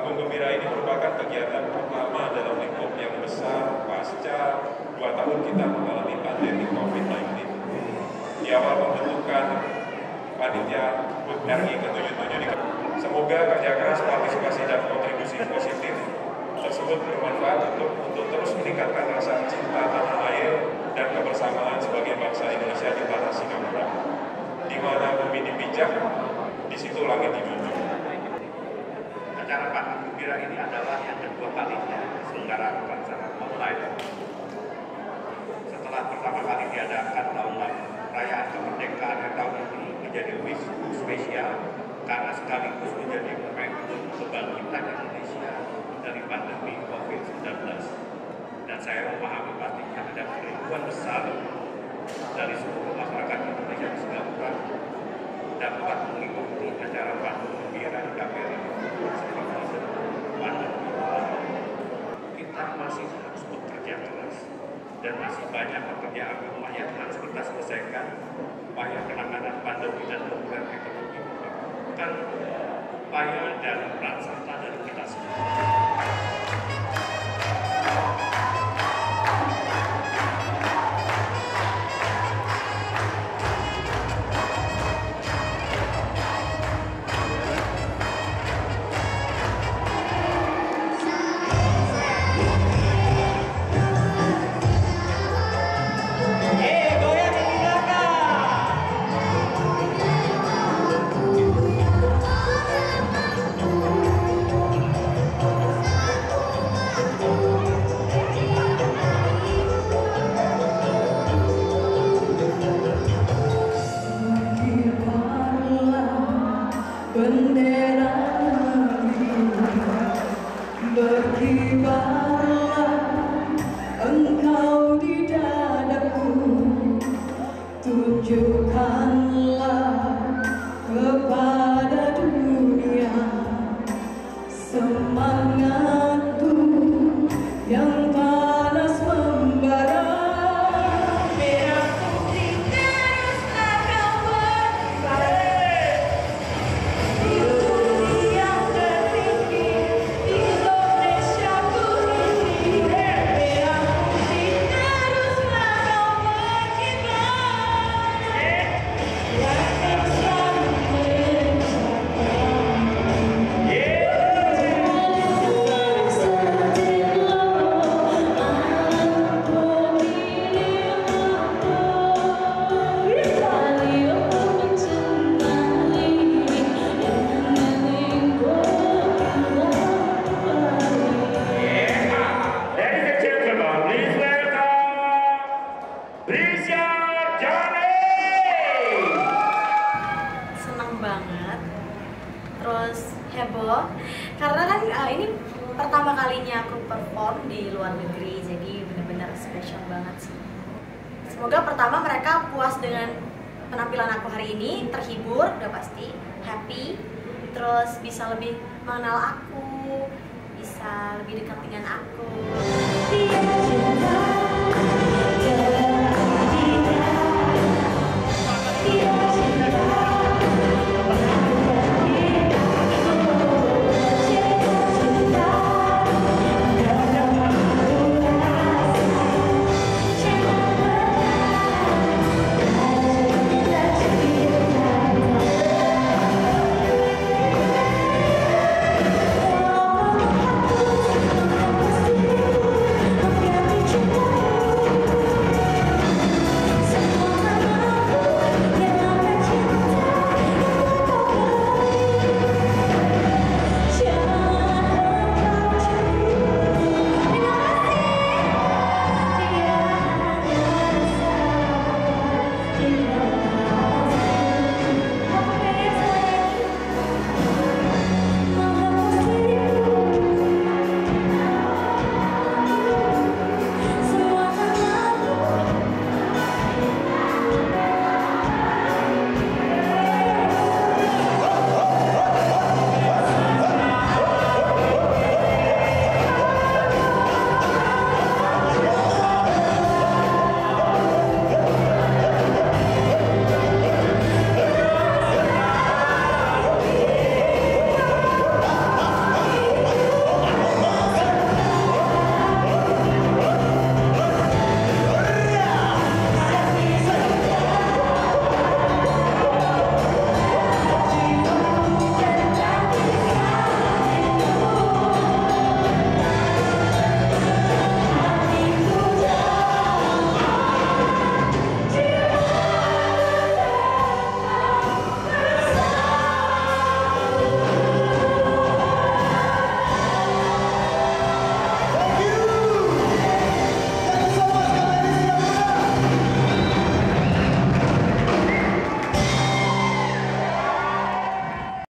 Panggung Gembira ini merupakan kegiatan pertama dalam lingkup yang besar pasca 2 tahun kita mengalami pandemi COVID-19. Di awal pembentukan panitia HUT RI ke-77 semoga kerja keras, partisipasi dan kontribusi positif tersebut bermanfaat untuk terus meningkatkan rasa cinta tanah air dan kebersamaan sebagai bangsa Indonesia di tanah Singapura. Di mana bumi dipijak, di situ langit dijunjung. Acara Panggung Gembira ini adalah yang kedua kalinya diselenggarakan secara online. Setelah pertama kali diadakan tahun lalu, perayaan kemerdekaan tahun ini menjadi lebih spesial karena sekaligus menjadi momentum kebangkitan Indonesia dari pandemi COVID-19. Dan saya memahami pastinya ada kerinduan besar dari seluruh masyarakat Indonesia di Singapura dapat mengikuti acara Panggung Gembira di KBRI seperti pandemi. Kita masih harus bekerja keras dan masih banyak pekerjaan rumah yang harus kita selesaikan upaya penanganan pandemi dan pemulihan ekonomi bukan upaya dan peran serta dari kita semua. Bendera berkibarlah engkau di dadaku, tunjukkanlah kepada dunia semangatku yang panas membara. Banget, terus heboh karena kan ini pertama kalinya aku perform di luar negeri, jadi benar-benar spesial banget sih. Semoga pertama mereka puas dengan penampilan aku hari ini, terhibur, udah pasti happy, terus bisa lebih mengenal aku, bisa lebih dekat dengan aku.